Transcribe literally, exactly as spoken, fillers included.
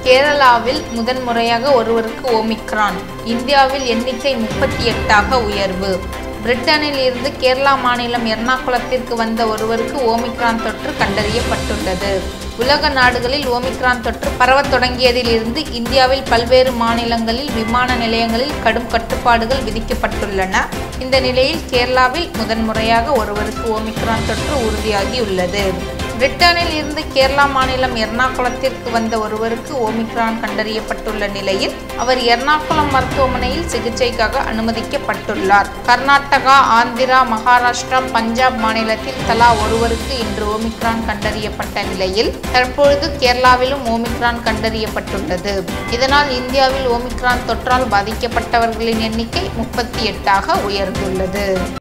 கேரளாவில் முதன்முறையாக ஒருவருக்கு ஓமிக்ரான். இந்தியாவில் எண்ணிக்கை முப்பத்தி எட்டாக உயர்வு. பிரிட்டனில் இருந்து கேரளா மாநிலம் எர்ணாகுளத்திற்கு வந்த ஒருவருக்கு ஓமிக்ரான் தொற்று கண்டறியப்பட்டுள்ளது. உலக நாடுகளில் ஓமிக்ரான் தொற்று பரவத் தொடங்கியதில் இருந்து இந்தியாவில் பல்வேறு மாநிலங்களில் விமான நிலையங்களில் கடும் கட்டுப்பாடுகள் விதிக்கப்பட்டுள்ளன. இந்த நிலையில் கேரளாவில் முதன்முறையாக ஒருவருக்கு ஓமிக்ரான் தொற்று உறுதியாகியுள்ளது. பிரிட்டனில் இருந்து கேரளா மாநிலம் எர்ணாகுளத்திற்கு வந்த ஒருவருக்கு ஓமிக்ரான் கண்டறியப்பட்டுள்ள நிலையில் அவர் எர்ணாகுளம் மருத்துவமனையில் சிகிச்சைக்காக அனுமதிக்கப்பட்டுள்ளார். கர்நாடகா, ஆந்திரா, மகாராஷ்டிரா, பஞ்சாப் மாநிலத்தில் தலா ஒருவருக்கு இன்று ஓமிக்ரான் கண்டறியப்பட்ட நிலையில் தற்பொழுது கேரளாவிலும் ஓமிக்ரான் கண்டறியப்பட்டுள்ளது. இதனால் இந்தியாவில் ஓமிக்ரான் தொற்றால் பாதிக்கப்பட்டவர்களின் எண்ணிக்கை முப்பத்தி எட்டாக உயர்ந்துள்ளது.